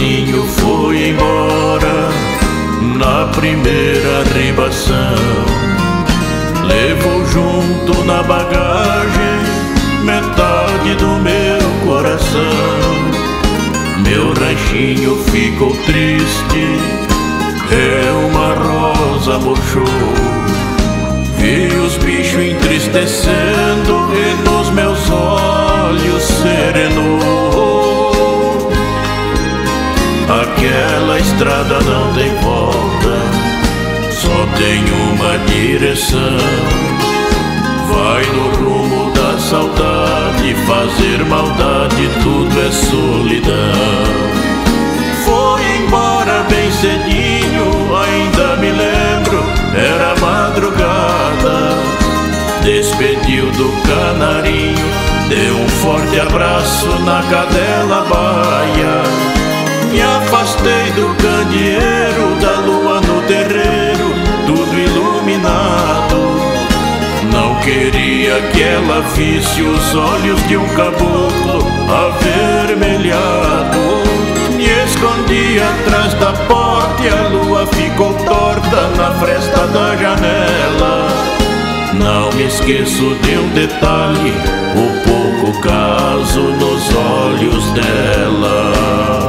sozinho fui embora na primeira ribação. Levou junto na bagagem metade do meu coração. Meu ranchinho ficou triste, é uma rosa murchou. Vi os bichos entristecendo e nos meus olhos serenou. Aquela estrada não tem volta, só tem uma direção. Vai no rumo da saudade, fazer maldade tudo é solidão. Foi embora bem cedinho, ainda me lembro, era madrugada. Despediu do canarinho, deu um forte abraço na cadela baia. Me afastei do candeeiro, da lua no terreiro, tudo iluminado. Não queria que ela visse os olhos de um caboclo avermelhado. Me escondi atrás da porta e a lua ficou torta na fresta da janela. Não me esqueço de um detalhe, o pouco caso nos olhos dela.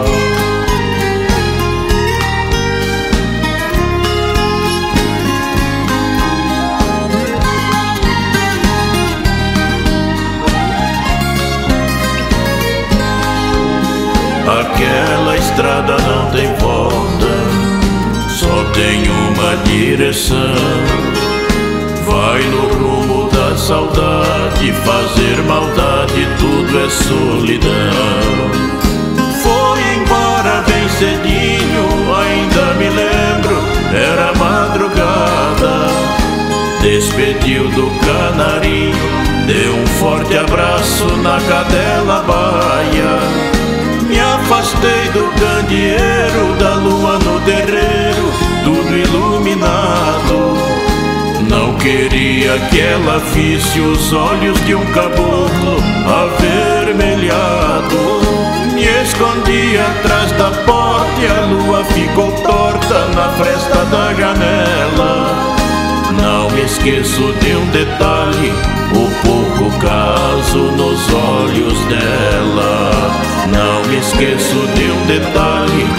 Aquela estrada não tem volta, só tem uma direção. Vai no rumo da saudade, fazer maldade tudo é solidão. Foi embora bem cedinho, ainda me lembro, era madrugada. Despediu do canarinho, deu um forte abraço na cadela baia. Me afastei do candeeiro, da lua no terreiro, tudo iluminado. Não queria que ela visse os olhos de um caboclo avermelhado. Me escondi atrás da porta e a lua ficou torta na fresta da janela. Não me esqueço de um detalhe, o pouco caso nos olhos dela. Não me esqueço de um detalhe,